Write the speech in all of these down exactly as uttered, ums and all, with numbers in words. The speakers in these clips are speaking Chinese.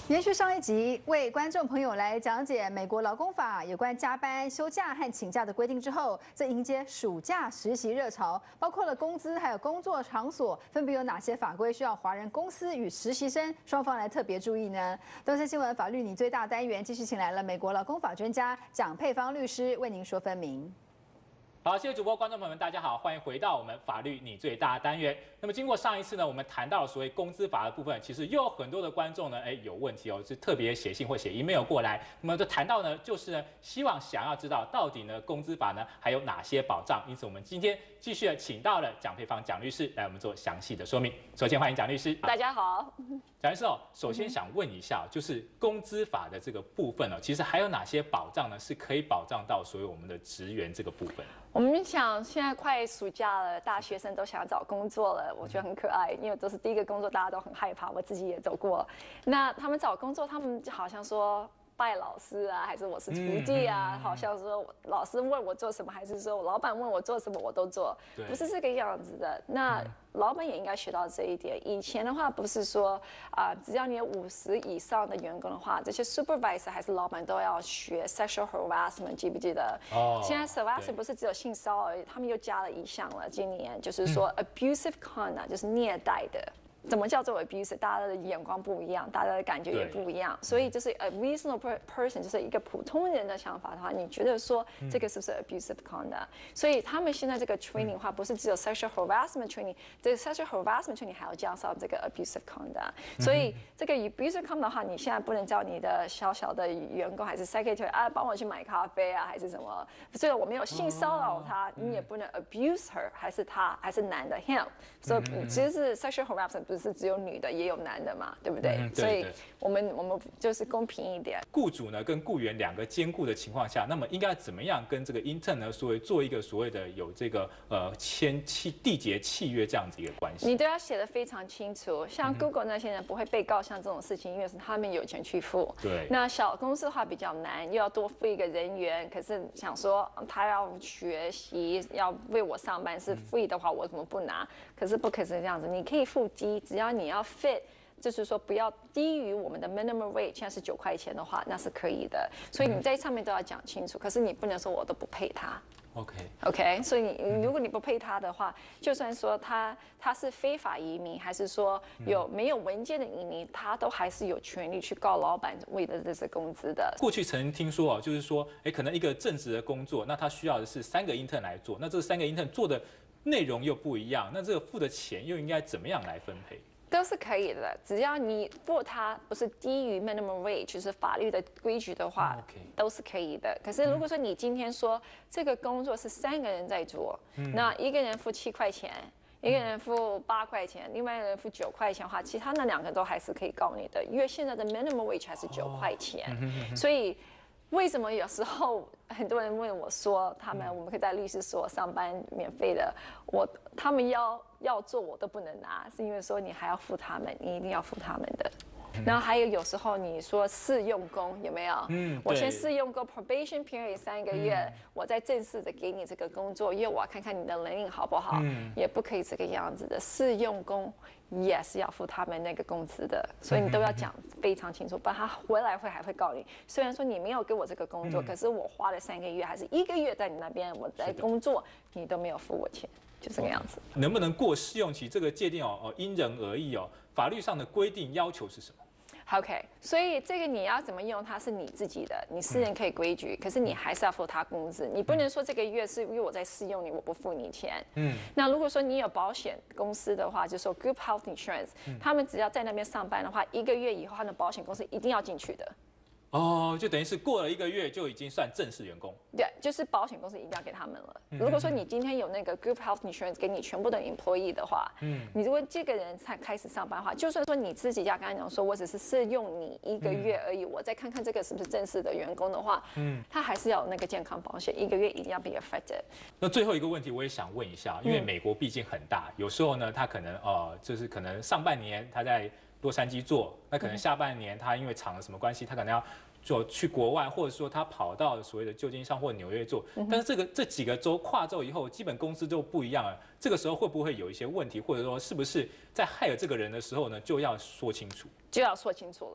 延续上一集，为观众朋友来讲解美国劳工法有关加班、休假和请假的规定之后，在迎接暑假实习热潮，包括了工资还有工作场所，分别有哪些法规需要华人公司与实习生双方来特别注意呢？东森新闻法律你最大单元继续请来了美国劳工法专家蒋佩芳律师为您说分明。 好，谢谢主播，观众朋友们，大家好，欢迎回到我们法律你最大单元。那么经过上一次呢，我们谈到了所谓工资法的部分，其实又有很多的观众呢，哎，有问题哦，是特别写信或写 email 过来。那么就谈到呢，就是呢，希望想要知道到底呢工资法呢还有哪些保障。因此，我们今天继续请到了蒋佩芳蒋律师来我们做详细的说明。首先欢迎蒋律师。 大家好， 蒋律师哦，首先想问一下，就是工资法的这个部分哦，其实还有哪些保障呢？是可以保障到所有我们的职员这个部分？ 我们想现在快暑假了，大学生都想找工作了，我觉得很可爱，因为这是第一个工作，大家都很害怕，我自己也走过。那他们找工作，他们好像说拜老师啊，还是我是徒弟啊？好像说老师问我做什么，还是说老板问我做什么，我都做，不是这个样子的。那老板也应该学到这一点。以前的话不是说啊、呃，只要你有五十以上的员工的话，这些 supervisor 还是老板都要学 sexual harassment， 记不记得？哦。现在 harassment 不是只有性骚扰而已，他们又加了一项了，今年就是说、嗯、abusive conduct 就是虐待的。 怎么叫做 abuse？ 大家的眼光不一样，大家的感觉也不一样，所以就是 a reasonable person， 就是一个普通人的想法的话，你觉得说这个是不是 abusive conduct？、嗯、所以他们现在这个 training 的话，不是只有 sexual harassment training， 这个 sexual harassment training 还要加上这个 abusive conduct。所以这个 abusive conduct 的话，你现在不能叫你的小小的员工还是 secretary 啊，帮我去买咖啡啊，还是什么？虽然我没有性骚扰他，哦、你也不能 abuse her， 还是他，还是男的 him。所以其实是 sexual harassment。 不是只有女的，也有男的嘛，对不对？嗯、对对，所以我们我们就是公平一点。 雇主呢跟雇员两个兼顾的情况下，那么应该怎么样跟这个 intern 呢，所谓做一个所谓的有这个呃签契缔结契约这样子一个关系？ 你都要写得非常清楚。像 Google 那些人不会被告像这种事情，因为是他们有权去付。对。那小公司的话比较难，又要多付一个人员，可是想说他要学习，要为我上班是 free 的话，我怎么不拿？可是不可以是这样子，你可以付低。 只要你要 fit， 就是说不要低于我们的 minimum rate， 现在是九块钱的话，那是可以的。所以你在上面都要讲清楚。可是你不能说我都不配他。 OK OK， 所以你如果你不配他的话，就算说他他是非法移民，还是说有没有文件的移民，他都还是有权利去告老板为的这些工资的。 过去曾听说哦，就是说，哎，可能一个正职的工作，那他需要的是三个 intern 来做，那这三个 intern 做的 内容又不一样，那这个付的钱又应该怎么样来分配？ 都是可以的，只要你付他不是低于 minimum wage， 就是法律的规矩的话， okay. 都是可以的。可是如果说你今天说、嗯、这个工作是三个人在做，嗯、那一个人付七块钱，一个人付八块钱，另外一个人付九块钱的话，其他那两个都还是可以告你的，因为现在的 minimum wage 还是九块钱，哦、所以。 为什么有时候很多人问我说，他们我们可以在律师所上班免费的，我他们要要做我都不能拿，是因为说你还要付他们，你一定要付他们的。然后还有有时候你说试用工有没有？嗯，我先试用工 probation period 三个月，嗯、我再正式的给你这个工作，因为我要看看你的能力好不好，嗯、也不可以这个样子的。试用工也是要付他们那个工资的，所以你都要讲非常清楚，不然他回来会还会告你。虽然说你没有给我这个工作，嗯、可是我花了三个月还是一个月在你那边，我在工作，你都没有付我钱。 就这个样子， 能不能过试用期这个界定哦哦因人而异哦，法律上的规定要求是什么 ？OK， 所以这个你要怎么用，它是你自己的，你私人可以规矩，嗯、可是你还是要付他工资，你不能说这个月是因为我在试用你，我不付你钱。嗯，那如果说你有保险公司的话，就说 Group Health Insurance，、嗯、他们只要在那边上班的话，一个月以后，他的保险公司一定要进去的。 哦，就等于是过了一个月就已经算正式员工。 对，就是保险公司一定要给他们了。如果说你今天有那个 group health insurance 给你全部的 employee 的话，嗯，你如果这个人才开始上班的话，就算说你自己要跟他讲说，我只是试用你一个月而已，嗯、我再看看这个是不是正式的员工的话，嗯，他还是要有那个健康保险，一个月一定要 be affected。 那最后一个问题我也想问一下，因为美国毕竟很大，有时候呢，他可能呃，就是可能上半年他在 洛杉矶做，那可能下半年他因为厂了什么关系，他可能要就去国外，或者说他跑到所谓的旧金山或纽约做。但是这个这几个州跨州以后，基本公司就不一样了。这个时候会不会有一些问题，或者说是不是在害了这个人的时候呢，就要说清楚？ 就要说清楚了。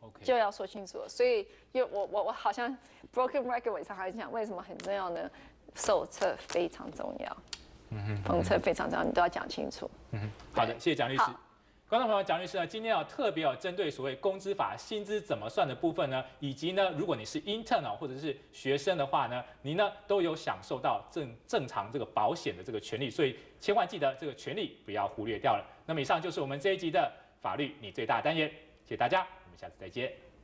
就要说清楚了。所以，因为我我我好像 broken record 我常常讲，为什么很重要呢？手册非常重要，嗯哼，手册非常重要，你都要讲清楚。 嗯哼，好的，谢谢蒋律师。观众朋友，蒋律师呢，今天要特别要针对所谓工资法薪资怎么算的部分呢，以及呢，如果你是 intern 啊或者是学生的话呢，你呢都有享受到正正常这个保险的这个权利，所以千万记得这个权利不要忽略掉了。那么以上就是我们这一集的法律你最大单元，谢谢大家，我们下次再见。